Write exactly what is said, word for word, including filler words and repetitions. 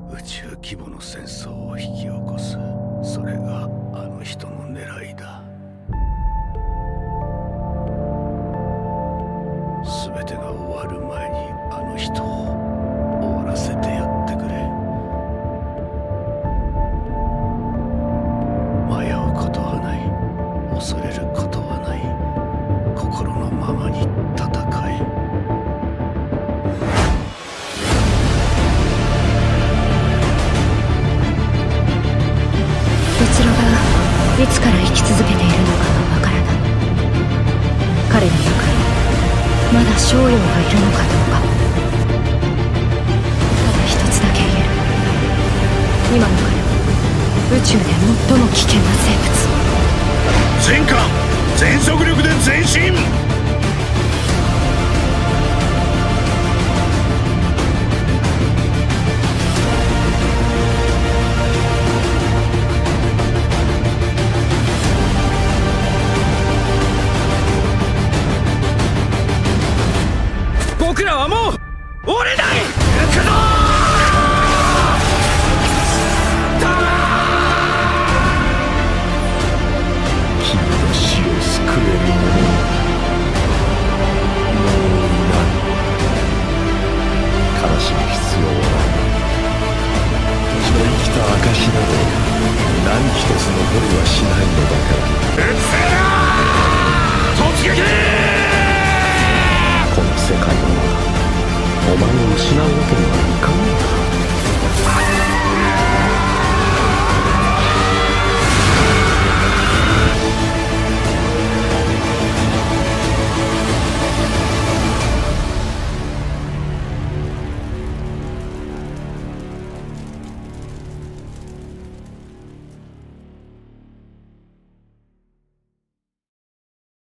宇宙規模の戦争を引き起こす。それがあの人の狙いだ。全てが終わる前にあの人を終わらせてやってくれ。迷うことはない、恐れることはない。心のままに戦え。 蜜ろがいつから生き続けているのかはわからない。彼の中にまだ逍遙がいるのかどうか。ただ一つだけ言える。今の彼は宇宙で最も危険な生物。 全艦全速力で前進。僕らはもう折れない。行くぞー。君の死を救える者はもういない。悲しむ必要はない。君の生きた証など何一つ残りはしないのだから。うっせえなー。突撃。この世界の中お前を失うわけにはいかない。